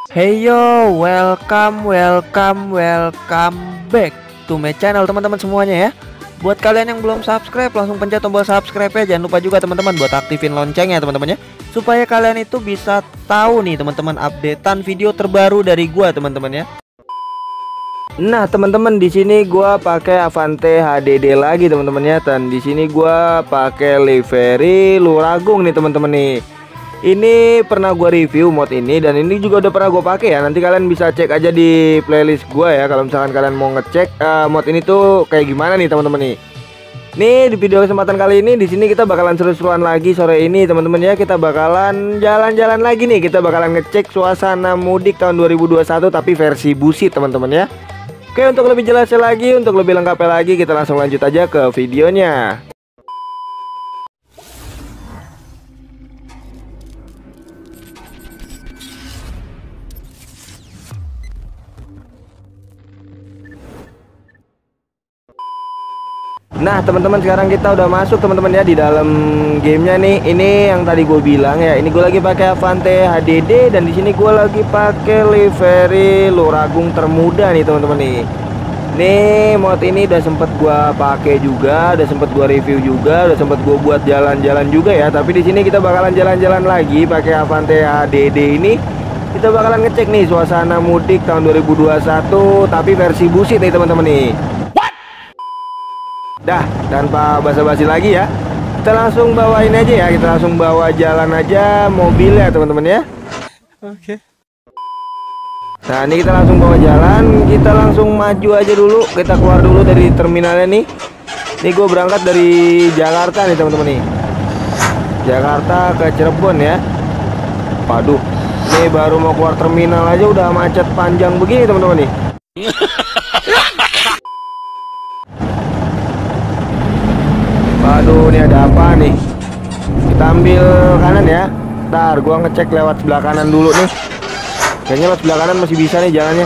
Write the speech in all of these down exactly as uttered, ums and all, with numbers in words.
Hey yo, welcome, welcome, welcome back to my channel teman-teman semuanya ya. Buat kalian yang belum subscribe, langsung pencet tombol subscribe ya. Jangan lupa juga teman-teman buat aktifin loncengnya teman-teman ya, supaya kalian itu bisa tahu nih teman-teman updatean video terbaru dari gua teman-teman ya. Nah teman-teman, di sini gua pakai Avante H D D lagi teman-teman ya, dan di sini gua pakai livery Luragung nih teman-teman nih. Ini pernah gua review mod ini, dan ini juga udah pernah gua pakai ya. Nanti kalian bisa cek aja di playlist gua ya, kalau misalkan kalian mau ngecek uh, mod ini tuh kayak gimana nih teman-teman nih. Nih di video kesempatan kali ini di sini kita bakalan seru-seruan lagi sore ini teman-teman ya. Kita bakalan jalan-jalan lagi nih. Kita bakalan ngecek suasana mudik tahun dua ribu dua puluh satu tapi versi busit teman-teman ya. Oke, untuk lebih jelasnya lagi, untuk lebih lengkapnya lagi, kita langsung lanjut aja ke videonya. Nah teman-teman, sekarang kita udah masuk teman-teman ya di dalam gamenya nih. Ini yang tadi gue bilang ya, ini gue lagi pakai Avante H D D, dan di sini gue lagi pakai livery Luragung termuda nih teman-teman nih. Nih mod ini udah sempet gue pakai juga, udah sempet gue review juga, udah sempet gue buat jalan-jalan juga ya. Tapi di sini kita bakalan jalan-jalan lagi pakai Avante H D D ini. Kita bakalan ngecek nih suasana mudik tahun dua ribu dua puluh satu tapi versi busit nih teman-teman nih. Dah, tanpa basa-basi lagi ya, kita langsung bawain aja ya, kita langsung bawa jalan aja mobilnya teman-teman ya. Oke. Nah ini kita langsung bawa jalan, kita langsung maju aja dulu, kita keluar dulu dari terminalnya nih. Ini gue berangkat dari Jakarta nih teman-teman nih, Jakarta ke Cirebon ya. Waduh, ini baru mau keluar terminal aja udah macet panjang begini teman-teman nih. Waduh, ini ada apa nih? Kita ambil kanan ya. Ntar gua ngecek lewat sebelah kanan dulu nih. Kayaknya lewat sebelah kanan masih bisa nih jalannya.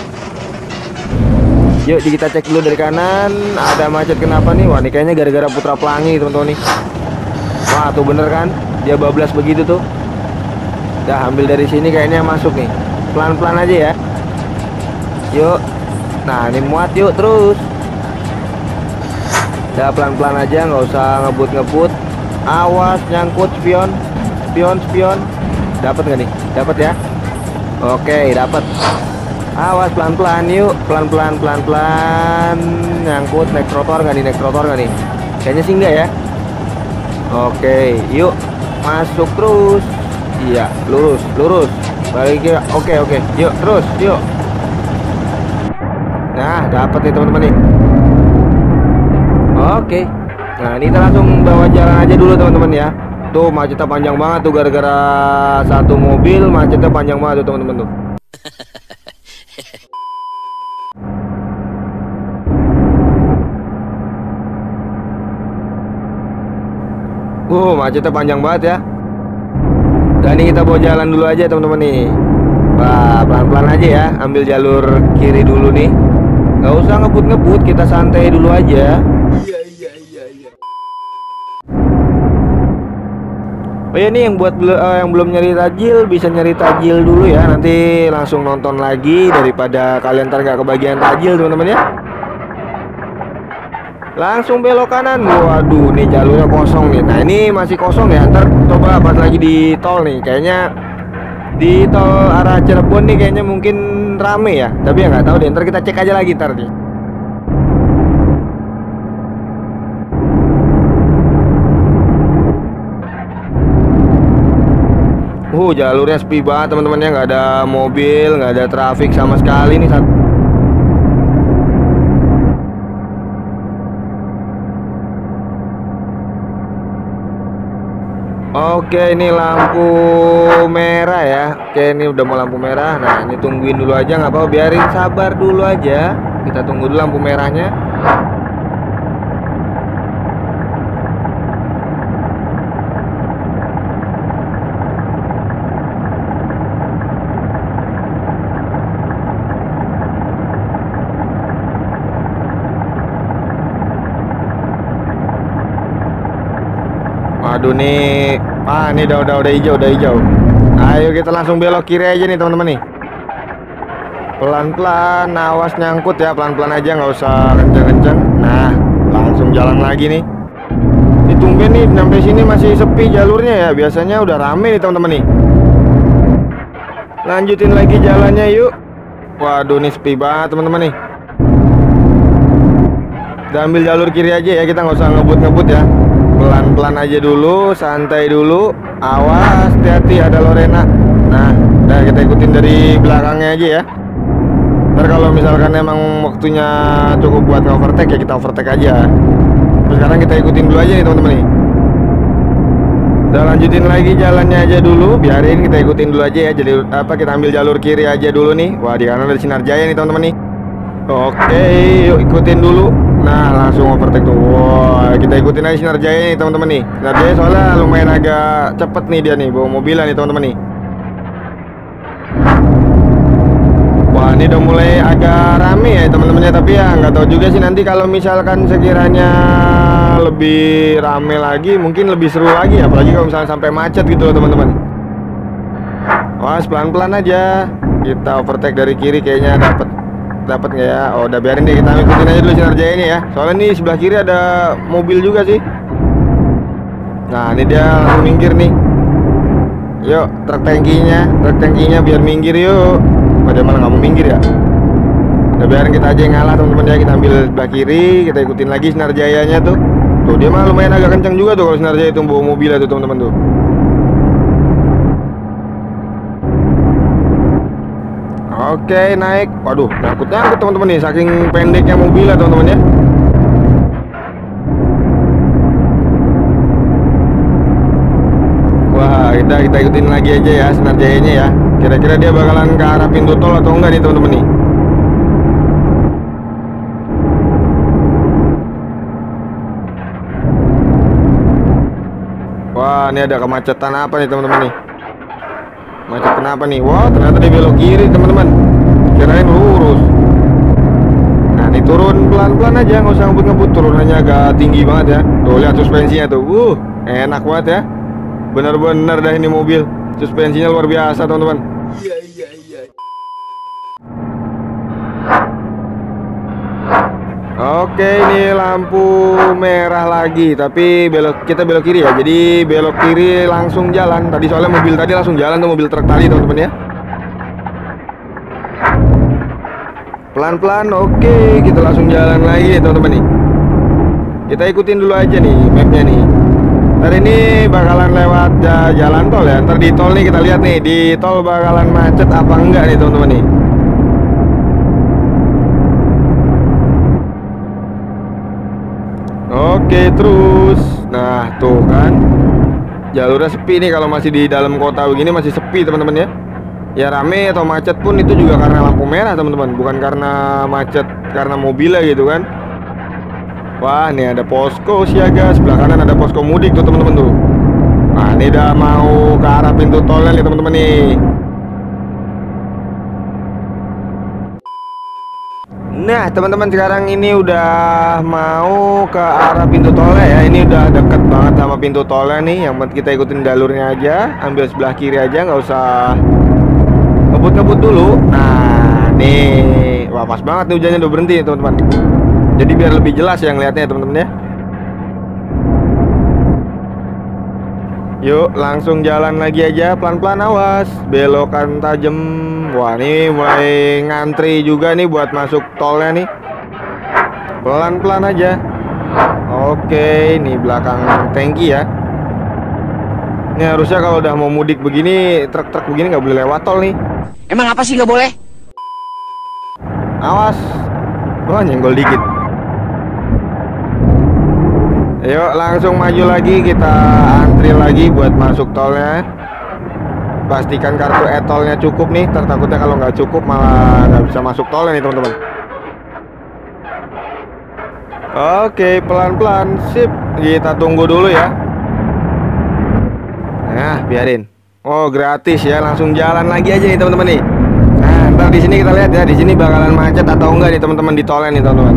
Yuk kita cek dulu dari kanan. Ada macet kenapa nih? Wah, ini kayaknya gara-gara Putra Pelangi teman-teman nih. Wah tuh bener kan, dia bablas begitu tuh. Udah ambil dari sini kayaknya masuk nih. Pelan-pelan aja ya. Yuk. Nah ini muat, yuk terus. Ya pelan-pelan aja, nggak usah ngebut-ngebut. Awas nyangkut spion, spion, spion. Dapat nggak nih? Dapat ya? Oke, dapat. Awas pelan-pelan, yuk pelan-pelan, pelan-pelan. Nyangkut, naik trotoar nggak nih? Naik trotoar nggak nih? Kayaknya sih enggak ya. Oke, yuk masuk terus. Iya, lurus, lurus. Balik ya. Oke, oke. Yuk terus, yuk. Nah, dapat nih teman-teman nih. Oke, nah ini kita langsung bawa jalan aja dulu teman-teman ya. Tuh macetnya panjang banget tuh, gara-gara satu mobil macetnya panjang banget tuh teman-teman tuh. Uh, macetnya panjang banget ya. Dan ini kita bawa jalan dulu aja teman-teman nih. Wah, pelan-pelan aja ya, ambil jalur kiri dulu nih. Gak usah ngebut-ngebut, kita santai dulu aja. Iya iya iya iya. Oh ya nih, yang buat uh, yang belum nyari tajil bisa nyari tajil dulu ya. Nanti langsung nonton lagi daripada kalian ntar gak kebagian tajil teman-teman ya. Langsung belok kanan. Waduh, nih jalurnya kosong nih. Nah ini masih kosong ya. Ntar coba pas lagi di tol nih, kayaknya di tol arah Cirebon nih kayaknya mungkin rame ya. Tapi ya nggak tahu deh. Ntar kita cek aja lagi ntar nih. Uh, jalurnya sepi banget teman-teman ya, nggak ada mobil, nggak ada traffic sama sekali nih. Oke, ini lampu merah ya. Oke, ini udah mau lampu merah. Nah, ini tungguin dulu aja, nggak apa-apa, biarin sabar dulu aja. Kita tunggu dulu lampu merahnya. Aduh nih, ah ini udah udah udah hijau, udah hijau. Ayo kita langsung belok kiri aja nih teman-teman nih. Pelan-pelan, awas nyangkut ya, pelan-pelan aja, nggak usah kenceng-kenceng. Nah, langsung jalan lagi nih. Ini tumben nih, sampai sini masih sepi jalurnya ya. Biasanya udah rame nih teman-teman nih. Lanjutin lagi jalannya yuk. Waduh, nih sepi banget teman-teman nih. Kita ambil jalur kiri aja ya, kita nggak usah ngebut-ngebut ya. Pelan-pelan aja dulu, santai dulu. Awas, hati-hati ada Lorena. Nah, nah kita ikutin dari belakangnya aja ya. Ntar kalau misalkan emang waktunya cukup buat nge-overtake ya kita overtake aja. Terus sekarang kita ikutin dulu aja nih teman-teman nih. Udah lanjutin lagi jalannya aja dulu, biarin kita ikutin dulu aja ya. Jadi apa, kita ambil jalur kiri aja dulu nih. Wah, di kanan ada Sinar Jaya nih teman-teman nih. Oke, yuk ikutin dulu. Nah, langsung overtake tuh. Wah, kita ikutin aja Sinar Jaya nih teman-teman nih. Sinar Jaya soalnya lumayan agak cepet nih dia nih, bawa mobilan nih teman-teman nih. Wah, ini udah mulai agak rame ya teman-temannya, tapi ya nggak tahu juga sih nanti kalau misalkan sekiranya lebih rame lagi mungkin lebih seru lagi, apalagi kalau misalnya sampai macet gitu loh teman-teman. Wah, pelan-pelan aja. Kita overtake dari kiri kayaknya dapat dapat nggak ya? Oh, udah biarin deh, kita ikutin aja dulu Sinar Jaya ini ya. Soalnya nih sebelah kiri ada mobil juga sih. Nah, ini dia langsung minggir nih. Yuk, truk tangkinya, truk tangkinya biar minggir yuk. Pada malah nggak mau minggir ya. Udah biarin kita aja yang ngalah teman-teman ya. Kita ambil sebelah kiri, kita ikutin lagi Sinar Jayanya tuh. Tuh dia mah lumayan agak kencang juga tuh kalau Sinar Jaya itu bawa mobil tuh teman-teman tuh. Oke, naik. Waduh, nyangkut-nyangkut teman-teman nih, saking pendeknya mobilnya teman-teman ya. Wah, kita kita ikutin lagi aja ya Sinar Jayanya ya. Kira-kira dia bakalan ke arah pintu tol atau enggak nih teman-teman nih. Wah, ini ada kemacetan apa nih teman-teman nih? Macet kenapa nih? Wah, ternyata dia belok kiri teman-teman. Kirain lurus. Nah, ini turun pelan-pelan aja, nggak usah ngebut-ngebut. Turunannya agak tinggi banget ya. Tuh lihat suspensinya tuh. Uh, enak banget ya. Bener-bener dah ini mobil. Suspensinya luar biasa teman-teman. Iya iya iya. Oke, ini lampu merah lagi, tapi belok kita belok kiri ya. Jadi belok kiri langsung jalan. Tadi soalnya mobil tadi langsung jalan tuh, mobil truk tadi teman-teman ya. Pelan-pelan, oke, kita langsung jalan lagi teman-teman nih. Kita ikutin dulu aja nih mapnya nih. Ntar ini bakalan lewat uh, jalan tol ya. Ntar di tol nih kita lihat nih, di tol bakalan macet apa enggak nih teman-teman nih. Oke, terus. Nah, tuh kan jalurnya sepi nih, kalau masih di dalam kota begini masih sepi teman-teman ya. Ya rame atau macet pun itu juga karena lampu merah teman-teman, bukan karena macet karena mobilnya gitu kan. Wah, nih ada posko siaga, sebelah kanan ada posko mudik tuh teman-teman tuh. Nah, ini udah mau ke arah pintu tolnya nih teman-teman nih. Nah, teman-teman sekarang ini udah mau ke arah pintu tolnya ya. Ini udah deket banget sama pintu tolnya nih. Yang penting kita ikutin jalurnya aja, ambil sebelah kiri aja, nggak usah ngebut-ngebut dulu. Nah, nih, wah pas banget nih hujannya udah berhenti teman-teman. Jadi biar lebih jelas ya ngeliatnya teman-teman ya. Yuk langsung jalan lagi aja, pelan-pelan, awas belokan tajam. Wah, ini mulai ngantri juga nih buat masuk tolnya nih. Pelan-pelan aja. Oke, ini belakang tangki ya. Ini harusnya kalau udah mau mudik begini, truk-truk begini nggak boleh lewat tol nih. Emang apa sih nggak boleh? Awas. Wah, nyenggol dikit. Yuk langsung maju lagi, kita antri lagi buat masuk tolnya. Pastikan kartu e-tolnya cukup nih, tertakutnya kalau nggak cukup malah nggak bisa masuk tolnya nih teman-teman. Oke, pelan-pelan, sip. Kita tunggu dulu ya. Nah, biarin. Oh, gratis ya, langsung jalan lagi aja nih teman-teman nih. Nah, ntar di sini kita lihat ya, di sini bakalan macet atau enggak nih teman-teman di tolnya nih teman-teman.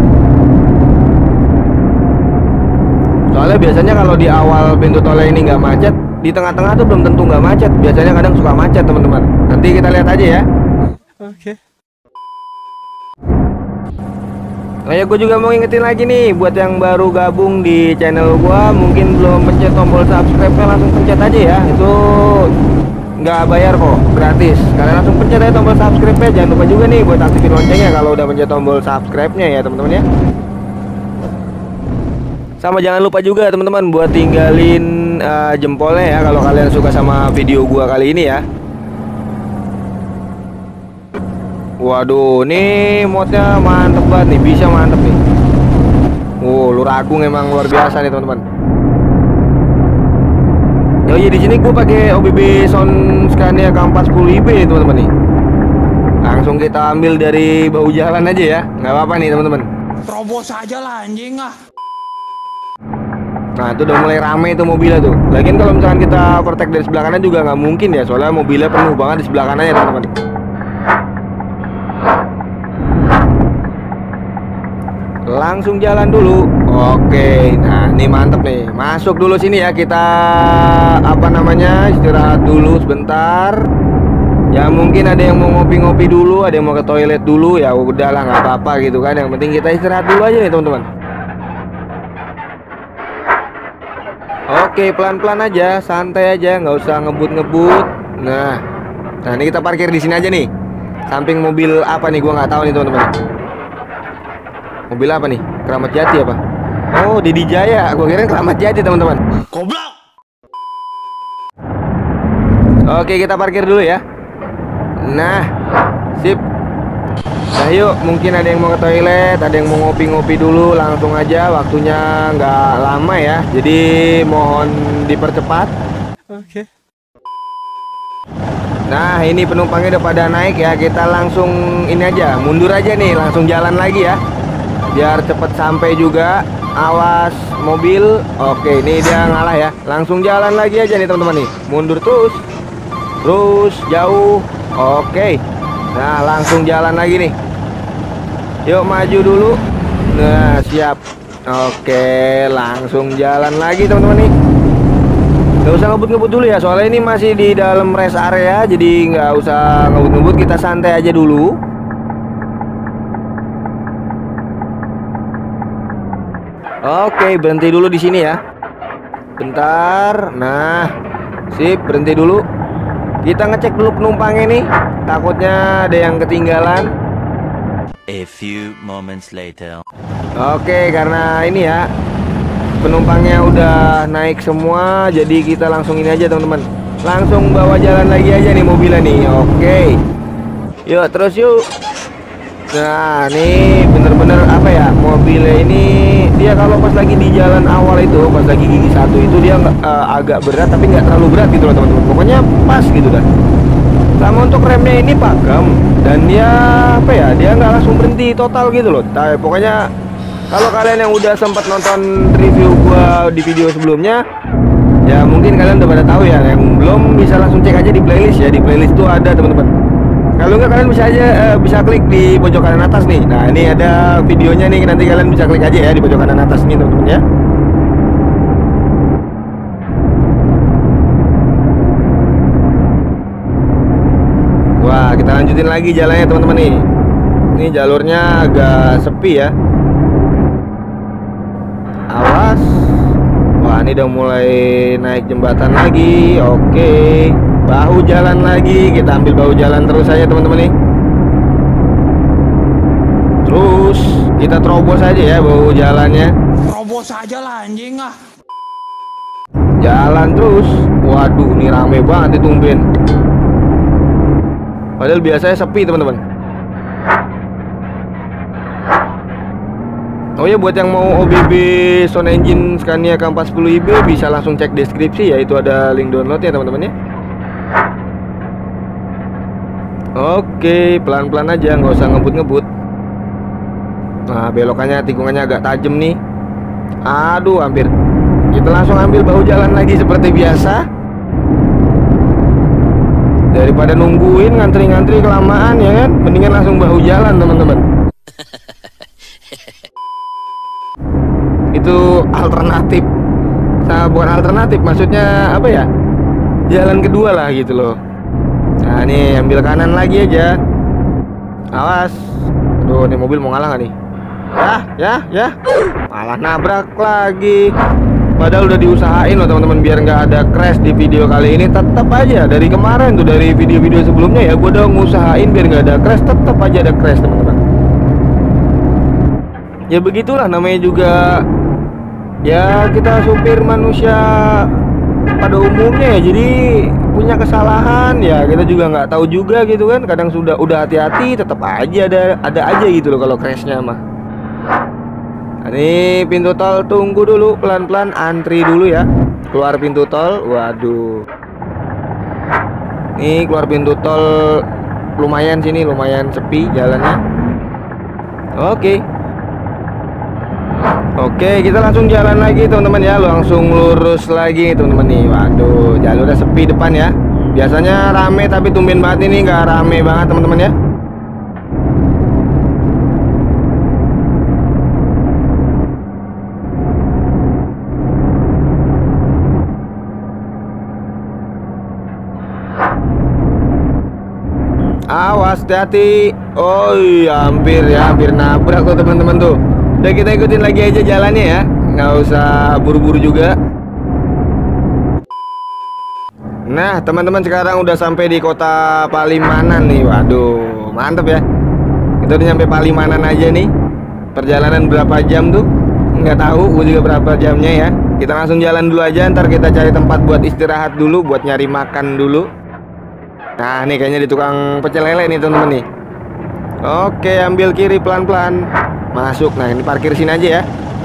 Soalnya biasanya kalau di awal pintu tolnya ini nggak macet, di tengah-tengah tuh belum tentu nggak macet. Biasanya kadang suka macet teman-teman. Nanti kita lihat aja ya. Oke. Oh ya, gue juga mau ingetin lagi nih buat yang baru gabung di channel gue, mungkin belum pencet tombol subscribe-nya, langsung pencet aja ya. Itu nggak bayar kok, gratis. Kalian langsung pencet aja tombol subscribe-nya. Jangan lupa juga nih buat aktifin loncengnya kalau udah pencet tombol subscribe-nya ya teman-teman ya. Sama jangan lupa juga teman-teman buat tinggalin uh, jempolnya ya kalau kalian suka sama video gua kali ini ya. Waduh, nih modnya mantep banget nih, bisa mantep nih. Wow, Lur Agung emang luar biasa nih teman-teman. Oh iya, di sini gue pakai O B B Sound Scania K empat sepuluh I B nih teman-teman nih. Langsung kita ambil dari bahu jalan aja ya, nggak apa-apa nih teman-teman. Terobos aja lah anjing ah. Nah itu udah mulai rame tuh mobilnya tuh. Lagian kalau misalkan kita overtake dari sebelah kanan juga nggak mungkin ya, soalnya mobilnya penuh banget di sebelah kanannya teman-teman. Langsung jalan dulu. Oke, nah ini mantep nih. Masuk dulu sini ya, kita apa namanya istirahat dulu sebentar. Ya mungkin ada yang mau ngopi-ngopi dulu, ada yang mau ke toilet dulu. Ya udahlah, nggak apa-apa gitu kan. Yang penting kita istirahat dulu aja nih teman-teman. Oke, pelan-pelan aja, santai aja, nggak usah ngebut-ngebut. Nah, nah ini kita parkir di sini aja nih. Samping mobil apa nih? Gua nggak tahu nih teman-teman. Mobil apa nih? Keramat Jati apa? Oh, Didi Jaya. Gua kira Keramat Jati teman-teman. Goblok. Oke, kita parkir dulu ya. Nah, sip. Nah yuk, mungkin ada yang mau ke toilet, ada yang mau ngopi-ngopi dulu. Langsung aja, waktunya nggak lama ya. Jadi mohon dipercepat. Oke. Nah ini penumpangnya udah pada naik ya. Kita langsung ini aja, mundur aja nih, langsung jalan lagi ya, biar cepet sampai juga. Awas mobil. Oke, ini dia ngalah ya. Langsung jalan lagi aja nih teman-teman nih. Mundur terus, terus jauh. Oke. Nah langsung jalan lagi nih. Yuk maju dulu. Nah siap. Oke, langsung jalan lagi teman-teman nih. Gak usah ngebut-ngebut dulu ya, soalnya ini masih di dalam rest area. Jadi nggak usah ngebut-ngebut, kita santai aja dulu. Oke, berhenti dulu di sini ya. Bentar. Nah, sip, berhenti dulu. Kita ngecek dulu penumpangnya nih. Takutnya ada yang ketinggalan. A few moments later. Oke, karena ini ya, penumpangnya udah naik semua, jadi kita langsung ini aja teman-teman. Langsung bawa jalan lagi aja nih mobilnya nih. Oke. Yuk, terus yuk. Nah, nih bener-bener apa ya, mobilnya ini dia kalau pas lagi di jalan awal itu, pas lagi gigi satu itu dia uh, agak berat tapi nggak terlalu berat gitu loh teman-teman. Pokoknya pas gitu dah. Sama untuk remnya ini pakem, dan dia apa ya, dia nggak langsung berhenti total gitu loh. Tapi pokoknya kalau kalian yang udah sempat nonton review gua di video sebelumnya, ya mungkin kalian udah pada tahu ya. Yang belum bisa langsung cek aja di playlist ya. Di playlist tuh ada teman-teman. Kalau nggak kalian bisa aja uh, bisa klik di pojok kanan atas nih. Nah ini ada videonya nih, nanti kalian bisa klik aja ya di pojok kanan atas nih teman-teman ya. Wah, kita lanjutin lagi jalannya teman-teman nih. Ini jalurnya agak sepi ya. Awas. Wah, ini udah mulai naik jembatan lagi. Oke. Bahu jalan lagi, kita ambil bahu jalan terus aja teman-teman nih. Terus kita terobos aja ya bahu jalannya. Terobos aja lah anjing ah. Jalan terus. Waduh, ini rame banget ditumben. Padahal biasanya sepi teman-teman. Oh ya, buat yang mau O B B Sound Engine Scania K empat sepuluh I B bisa langsung cek deskripsi ya, itu ada link download ya teman-teman ya. Oke, pelan-pelan aja, nggak usah ngebut-ngebut. Nah, belokannya, tikungannya agak tajam nih. Aduh, hampir. Kita langsung ambil bahu jalan lagi seperti biasa. Daripada nungguin ngantri-ngantri kelamaan ya kan, mendingan langsung bahu jalan teman-teman. Itu alternatif. Nah, bukan alternatif, maksudnya apa ya? Jalan kedua lah gitu loh. Nah nih, ambil kanan lagi aja. Awas. Aduh, nih mobil mau ngalah gak nih? Ya, ya, ya. Malah nabrak lagi. Padahal udah diusahain loh teman-teman biar nggak ada crash di video kali ini. Tetap aja dari kemarin tuh, dari video-video sebelumnya ya, gue udah ngusahain biar nggak ada crash, tetap aja ada crash teman-teman. Ya begitulah namanya juga. Ya kita supir manusia pada umumnya ya, jadi punya kesalahan ya, kita juga nggak tahu juga gitu kan. Kadang sudah udah hati-hati tetap aja ada ada aja gitu loh kalau crashnya mah. Nah, ini pintu tol, tunggu dulu pelan-pelan, antri dulu ya. Keluar pintu tol, waduh. Nih keluar pintu tol, lumayan sini lumayan sepi jalannya. Oke. Oke, kita langsung jalan lagi teman-teman ya, langsung lurus lagi teman-teman nih. Waduh, jalurnya sepi depan ya. Biasanya rame tapi tumben banget ini nggak rame banget teman-teman ya. Awas, hati-hati. Oh iya, hampir ya, hampir nabrak tuh teman-teman tuh. Udah, kita ikutin lagi aja jalannya ya, nggak usah buru-buru juga. Nah teman-teman, sekarang udah sampai di kota Palimanan nih. Waduh, mantep ya. Kita udah nyampe Palimanan aja nih. Perjalanan berapa jam tuh? Nggak tahu, gue juga berapa jamnya ya. Kita langsung jalan dulu aja, ntar kita cari tempat buat istirahat dulu, buat nyari makan dulu. Nah nih kayaknya di tukang pecel lele nih teman-teman nih. Oke, ambil kiri pelan-pelan. Masuk. Nah ini parkir sini aja ya.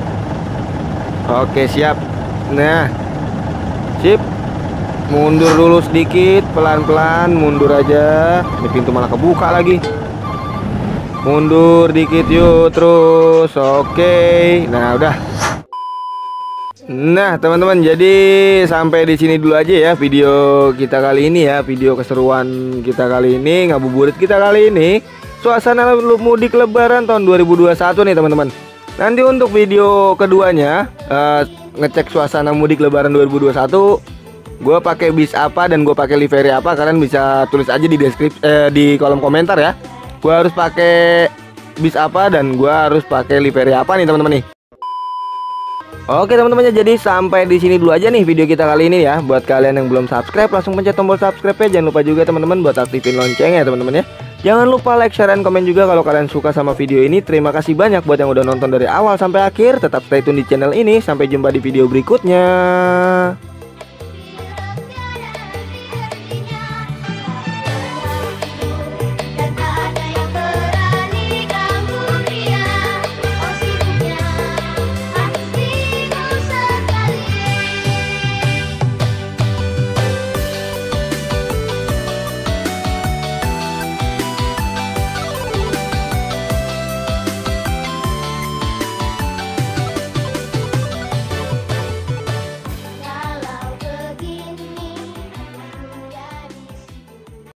Oke siap. Nah sip. Mundur dulu sedikit, pelan-pelan. Mundur aja. Ini pintu malah kebuka lagi. Mundur dikit yuk. Terus oke. Nah udah. Nah teman-teman, jadi sampai di sini dulu aja ya video kita kali ini ya. Video keseruan kita kali ini, ngabuburit kita kali ini, suasana mudik lebaran tahun dua ribu dua puluh satu nih teman-teman. Nanti untuk video keduanya, uh, ngecek suasana mudik lebaran dua ribu dua puluh satu, gue pakai bis apa dan gue pakai livery apa, kalian bisa tulis aja di deskripsi, eh, di kolom komentar ya. Gue harus pakai bis apa dan gue harus pakai livery apa nih teman-teman nih. Oke teman-teman, jadi sampai di sini dulu aja nih video kita kali ini ya. Buat kalian yang belum subscribe, langsung pencet tombol subscribe ya. Jangan lupa juga teman-teman buat aktifin loncengnya teman-teman ya. Jangan lupa like, share, dan komen juga kalau kalian suka sama video ini. Terima kasih banyak buat yang udah nonton dari awal sampai akhir. Tetap stay tune di channel ini. Sampai jumpa di video berikutnya.